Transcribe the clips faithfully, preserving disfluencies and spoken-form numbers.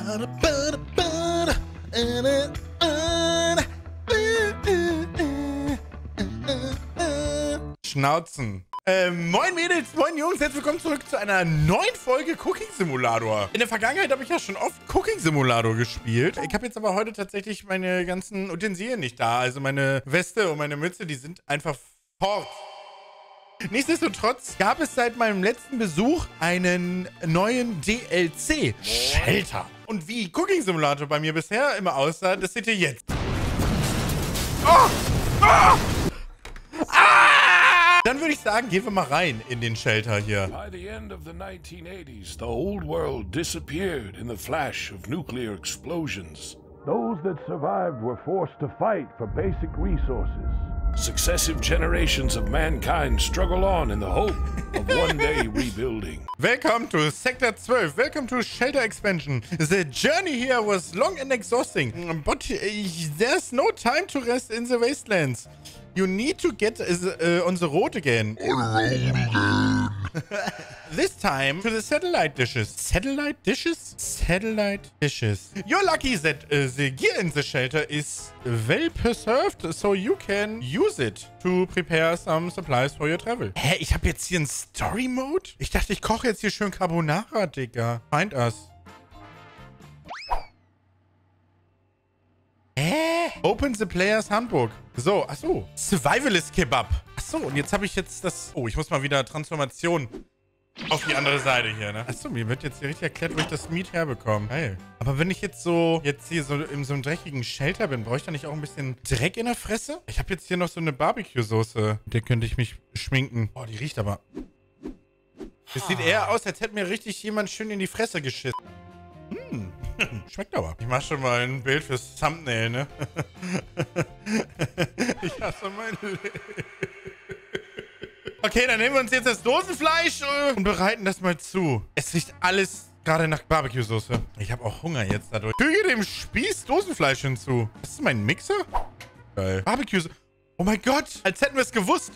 Schnauzen. Äh, moin Mädels, moin Jungs, herzlich willkommen zurück zu einer neuen Folge Cooking Simulator. In der Vergangenheit habe ich ja schon oft Cooking Simulator gespielt. Ich habe jetzt aber heute tatsächlich meine ganzen Utensilien nicht da. Also meine Weste und meine Mütze, die sind einfach fort. Nichtsdestotrotz gab es seit meinem letzten Besuch einen neuen D L C. Shelter. Und wie Cooking Simulator bei mir bisher immer aussah, das seht ihr jetzt. Oh! Oh! Ah! Dann würde ich sagen, gehen wir mal rein in den Shelter hier. By the end of the nineteen eighties, the old world disappeared in the flash of nuclear explosions. Those that survived were forced to fight for basic resources. Successive generations of mankind struggle on in the hope of one day rebuilding. Welcome to Sector twelve. Welcome to Shelter Expansion. The journey here was long and exhausting, but uh, there's no time to rest in the wastelands. You need to get uh, on the road again. This time to the satellite dishes. Satellite dishes? Satellite dishes. You're lucky that uh, the gear in the shelter is well preserved, so you can use it to prepare some supplies for your travel. Hä, ich habe jetzt hier einen Story-Mode? Ich dachte, ich koche jetzt hier schön Carbonara, Digga. Find us. Hä? Open the Player's Handbook. So, ach so. Survivalist Kebab. Ach so, und jetzt habe ich jetzt das... Oh, ich muss mal wieder Transformation auf die andere Seite hier, ne? Ach so, mir wird jetzt hier richtig erklärt, wo ich das Meat herbekomme. Geil. Aber wenn ich jetzt so, jetzt hier so in so einem dreckigen Shelter bin, brauche ich da nicht auch ein bisschen Dreck in der Fresse? Ich habe jetzt hier noch so eine Barbecue-Soße. Mit der könnte ich mich schminken. Oh, die riecht aber... Es sieht eher aus, als hätte mir richtig jemand schön in die Fresse geschissen. Hm. Schmeckt aber. Ich mache schon mal ein Bild fürs Thumbnail, ne? Ich hasse mein Leben. Okay, dann nehmen wir uns jetzt das Dosenfleisch und bereiten das mal zu. Es riecht alles gerade nach Barbecue-Soße. Ich habe auch Hunger jetzt dadurch. Füge dem Spieß Dosenfleisch hinzu. Das ist mein Mixer? Geil. Barbecue-Soße. Oh mein Gott, als hätten wir es gewusst.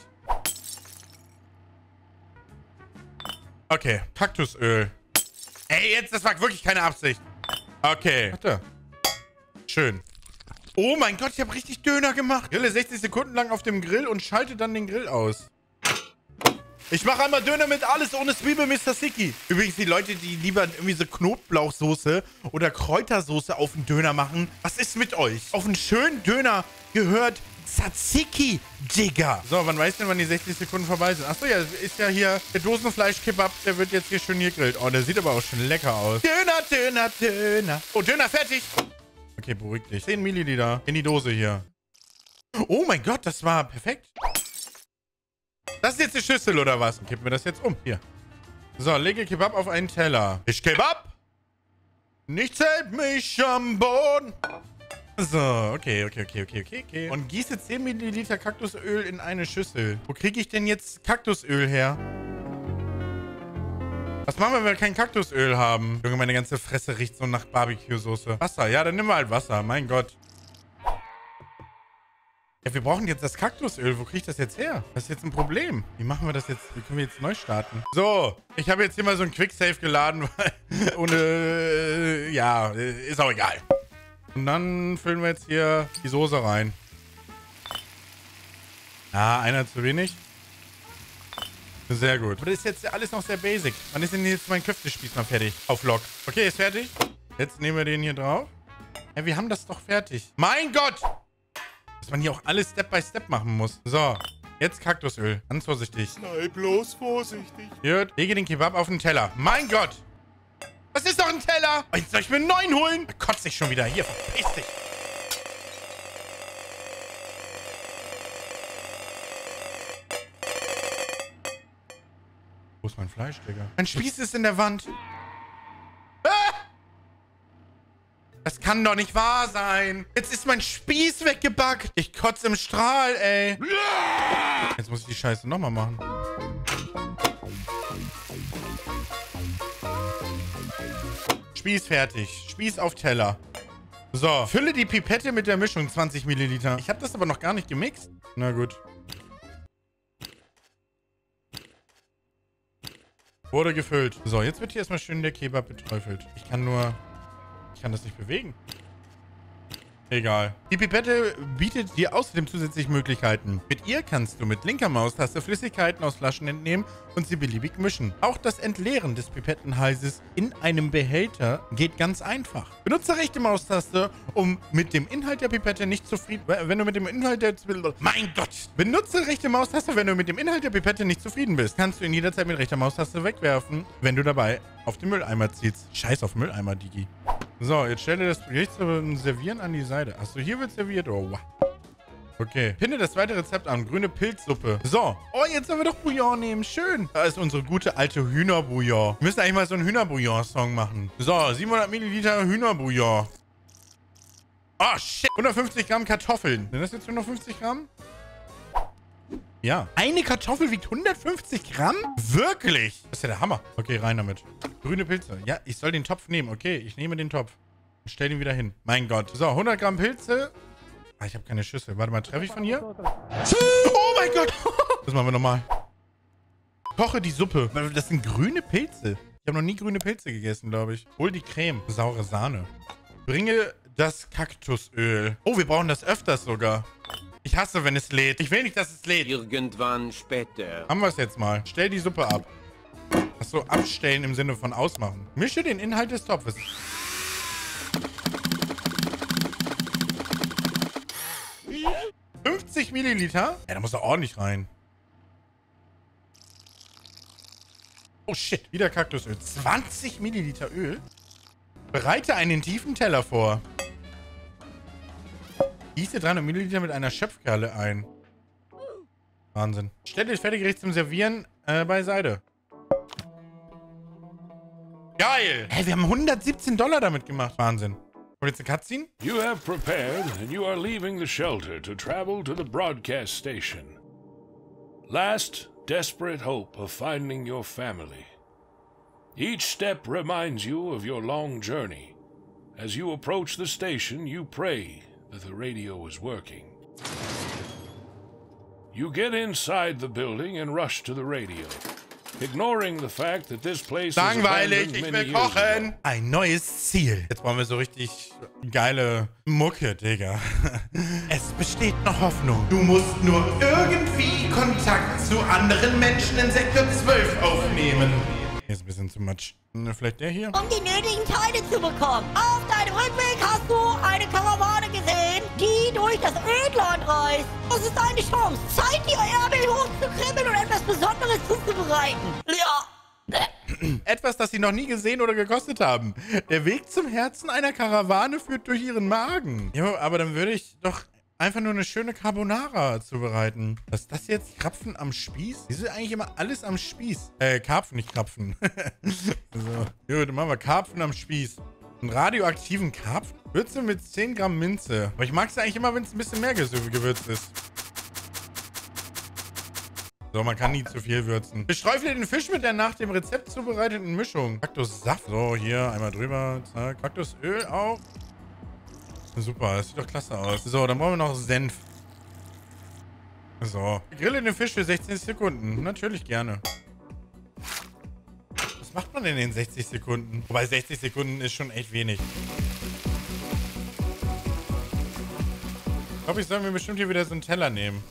Okay, Kaktusöl. Ey, jetzt, das war wirklich keine Absicht. Okay. Warte. Schön. Oh mein Gott, ich habe richtig Döner gemacht. Grille sechzig Sekunden lang auf dem Grill und schalte dann den Grill aus. Ich mache einmal Döner mit alles ohne Zwiebel, Mister Siki. Übrigens, die Leute, die lieber irgendwie so Knoblauchsoße oder Kräutersoße auf den Döner machen. Was ist mit euch? Auf einen schönen Döner gehört Tzatziki, Digga. So, wann weiß denn, wann die sechzig Sekunden vorbei sind? Achso, ja, ist ja hier der Dosenfleisch-Kebab. Der wird jetzt hier schön gegrillt. Oh, der sieht aber auch schon lecker aus. Döner, Döner, Döner. Oh, Döner fertig. Okay, beruhig dich. zehn Milliliter in die Dose hier. Oh mein Gott, das war perfekt. Das ist jetzt die Schüssel, oder was? Und kippen wir das jetzt um. Hier. So, lege Kebab auf einen Teller. Ich Kebab. Nichts hält mich am Boden. So, okay, okay, okay, okay, okay, okay. Und gieße zehn Milliliter Kaktusöl in eine Schüssel. Wo kriege ich denn jetzt Kaktusöl her? Was machen wir, wenn wir kein Kaktusöl haben? Junge, meine ganze Fresse riecht so nach Barbecue-Soße. Wasser, ja, dann nehmen wir halt Wasser. Mein Gott. Ja, wir brauchen jetzt das Kaktusöl. Wo kriege ich das jetzt her? Das ist jetzt ein Problem. Wie machen wir das jetzt? Wie können wir jetzt neu starten? So, ich habe jetzt hier mal so ein Quicksave geladen, weil ohne... Äh, ja, ist auch egal. Und dann füllen wir jetzt hier die Soße rein. Ah, einer zu wenig. Sehr gut. Aber das ist jetzt alles noch sehr basic. Wann ist denn jetzt mein Köftespieß mal fertig? Auf Lock. Okay, ist fertig. Jetzt nehmen wir den hier drauf. Ja, wir haben das doch fertig. Mein Gott! Dass man hier auch alles Step by Step machen muss. So, jetzt Kaktusöl. Ganz vorsichtig. Sei bloß vorsichtig. Gut, lege den Kebab auf den Teller. Mein Gott! Was ist doch ein Teller? Oh, jetzt soll ich mir einen neuen holen? Da kotzt sich schon wieder. Hier, verpiss dich. Wo ist mein Fleisch, Digga? Mein Spieß ist in der Wand. Ah! Das kann doch nicht wahr sein. Jetzt ist mein Spieß weggebackt. Ich kotze im Strahl, ey. Jetzt muss ich die Scheiße nochmal machen. Spieß fertig. Spieß auf Teller. So, fülle die Pipette mit der Mischung, zwanzig Milliliter. Ich habe das aber noch gar nicht gemixt. Na gut. Wurde gefüllt. So, jetzt wird hier erstmal schön der Kebab beträufelt. Ich kann nur Ich kann das nicht bewegen. Egal. Die Pipette bietet dir außerdem zusätzlich Möglichkeiten. Mit ihr kannst du mit linker Maustaste Flüssigkeiten aus Flaschen entnehmen und sie beliebig mischen. Auch das Entleeren des Pipettenhalses in einem Behälter geht ganz einfach. Benutze rechte Maustaste, um mit dem Inhalt der Pipette nicht zufrieden... Wenn du mit dem Inhalt der... Mein Gott! Benutze rechte Maustaste, wenn du mit dem Inhalt der Pipette nicht zufrieden bist. Kannst du ihn jederzeit mit rechter Maustaste wegwerfen, wenn du dabei auf den Mülleimer ziehst. Scheiß auf Mülleimer, Digi. So, jetzt stelle das Gericht zum Servieren an die Seite. Achso, hier wird serviert. Oh, wow. Okay. Pinne das zweite Rezept an. Grüne Pilzsuppe. So. Oh, jetzt sollen wir doch Bouillon nehmen. Schön. Da ist unsere gute alte Hühnerbouillon. Wir müssen eigentlich mal so einen Hühnerbouillon-Song machen. So, siebenhundert Milliliter Hühnerbouillon. Oh, shit. hundertfünfzig Gramm Kartoffeln. Sind das jetzt hundertfünfzig Gramm? Ja. Eine Kartoffel wiegt hundertfünfzig Gramm? Wirklich? Das ist ja der Hammer. Okay, rein damit. Grüne Pilze. Ja, ich soll den Topf nehmen. Okay, ich nehme den Topf. Und stell den wieder hin. Mein Gott. So, hundert Gramm Pilze. Ah, ich habe keine Schüssel. Warte mal, treffe ich von hier? Oh mein Gott. Das machen wir nochmal. Koche die Suppe. Das sind grüne Pilze. Ich habe noch nie grüne Pilze gegessen, glaube ich. Hol die Creme. Saure Sahne. Bringe das Kaktusöl. Oh, wir brauchen das öfters sogar. Ich hasse, wenn es lädt. Ich will nicht, dass es lädt. Irgendwann später. Haben wir es jetzt mal. Stell die Suppe ab. Achso, abstellen im Sinne von ausmachen. Mische den Inhalt des Topfes. fünfzig Milliliter? Ja, da muss er ordentlich rein. Oh shit, wieder Kaktusöl. zwanzig Milliliter Öl. Bereite einen tiefen Teller vor. Gieße dreihundert Milliliter mit einer Schöpfkerle ein. Wahnsinn. Stelle das Fertiggericht zum Servieren äh, beiseite. Geil! Hey, wir haben hundertsiebzehn Dollar damit gemacht. Wahnsinn. Und jetzt eine Cutscene? You have prepared and you are leaving the shelter to travel to the broadcast station. Last desperate hope of finding your family. Each step reminds you of your long journey. As you approach the station, you pray that the radio is working. You get inside the building and rush to the radio, ignoring the fact that this place Langweilig, was ich abandoned will many years kochen. ago. Ein neues Ziel. Jetzt brauchen wir so richtig geile Mucke, Digga. Es besteht noch Hoffnung. Du musst nur irgendwie Kontakt zu anderen Menschen in Sektor zwölf aufnehmen. Hier ist ein bisschen zu much. Vielleicht der hier? Um die nötigen Teile zu bekommen. Auf deinem Rückweg hast du eine Karawane gesehen, die durch das Ödland reist. Das ist deine Chance. Zeit, die Ärmel hochzukribbeln und etwas Besonderes zuzubereiten. Ja. Etwas, das sie noch nie gesehen oder gekostet haben. Der Weg zum Herzen einer Karawane führt durch ihren Magen. Jo, aber dann würde ich doch einfach nur eine schöne Carbonara zubereiten. Was ist das jetzt? Krapfen am Spieß? Wieso eigentlich immer alles am Spieß? Äh, Karpfen, nicht Krapfen. So. Gut, dann machen wir Karpfen am Spieß. Einen radioaktiven Karpfen? Würze mit zehn Gramm Minze. Aber ich mag es eigentlich immer, wenn es ein bisschen mehr gewürzt ist. So, man kann nie zu viel würzen. Bestreufle den Fisch mit der nach dem Rezept zubereiteten Mischung. Kaktussaft. So, hier einmal drüber. Zack. Kaktusöl auch. Super, das sieht doch klasse aus. So, dann brauchen wir noch Senf. So. Grille den Fisch für sechzehn Sekunden. Natürlich gerne. Was macht man denn in sechzig Sekunden? Wobei sechzig Sekunden ist schon echt wenig. Ich glaube, ich soll mir bestimmt hier wieder so einen Teller nehmen.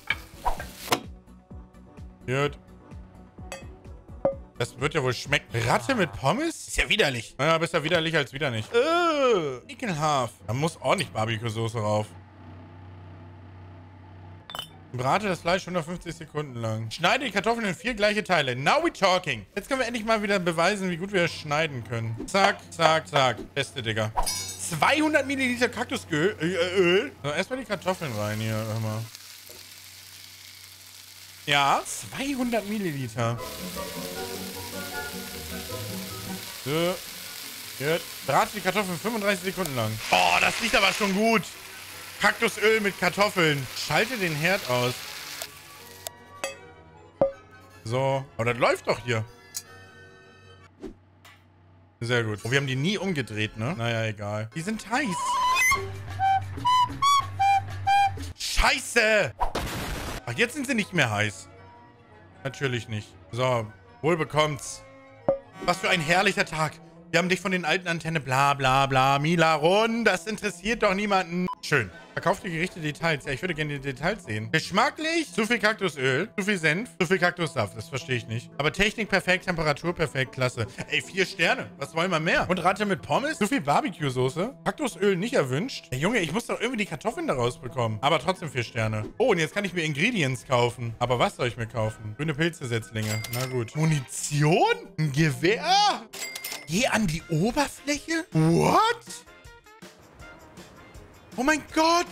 Gut. Das wird ja wohl schmecken. Ratte mit Pommes? Ist ja widerlich. Naja, besser widerlich als wieder nicht. Äh, ekelhaft. Da muss ordentlich Barbecue-Soße rauf. Brate das Fleisch hundertfünfzig Sekunden lang. Schneide die Kartoffeln in vier gleiche Teile. Now we talking. Jetzt können wir endlich mal wieder beweisen, wie gut wir das schneiden können. Zack, zack, zack. Beste, Digga. zweihundert Milliliter Kaktusöl. Äh, Öl. So, erstmal die Kartoffeln rein hier. Hör mal. Ja, zweihundert Milliliter. So. Gut. Brate die Kartoffeln fünfunddreißig Sekunden lang. Oh, das riecht aber schon gut. Kaktusöl mit Kartoffeln. Schalte den Herd aus. So. Oh, das läuft doch hier. Sehr gut. Oh, wir haben die nie umgedreht, ne? Naja, egal. Die sind heiß. Scheiße! Ach, jetzt sind sie nicht mehr heiß. Natürlich nicht. So, wohl bekommt's. Was für ein herrlicher Tag. Wir haben dich von den alten Antenne, bla bla bla. Mila Rund, das interessiert doch niemanden. Schön. Verkaufte Gerichte, Details. Ja, ich würde gerne die Details sehen. Geschmacklich, zu viel Kaktusöl, zu viel Senf, zu viel Kaktussaft. Das verstehe ich nicht. Aber Technik perfekt, Temperatur perfekt, klasse. Ey, vier Sterne. Was wollen wir mehr? Und Ratte mit Pommes? Zu viel Barbecue-Soße? Kaktusöl nicht erwünscht? Ey, Junge, ich muss doch irgendwie die Kartoffeln da rausbekommen. Aber trotzdem vier Sterne. Oh, und jetzt kann ich mir Ingredients kaufen. Aber was soll ich mir kaufen? Grüne Pilze-Setzlinge. Na gut. Munition? Ein Gewehr? Geh an die Oberfläche? What? Oh mein Gott!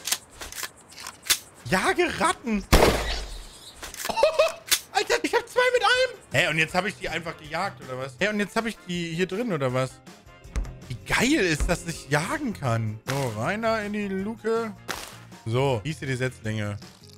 Jage Ratten! Oh, Alter, ich hab zwei mit einem! Hä, und jetzt habe ich die einfach gejagt, oder was? Hä, und jetzt habe ich die hier drin, oder was? Wie geil ist, dass ich jagen kann. So, rein da in die Luke. So, hieße die Setzlinge.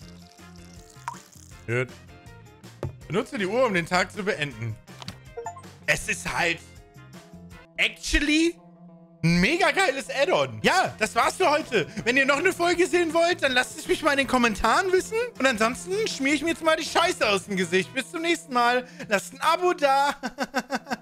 Gut. Benutze die Uhr, um den Tag zu beenden. Es ist halt... actually... ein mega geiles Add-on. Ja, das war's für heute. Wenn ihr noch eine Folge sehen wollt, dann lasst es mich mal in den Kommentaren wissen. Und ansonsten schmier ich mir jetzt mal die Scheiße aus dem Gesicht. Bis zum nächsten Mal. Lasst ein Abo da.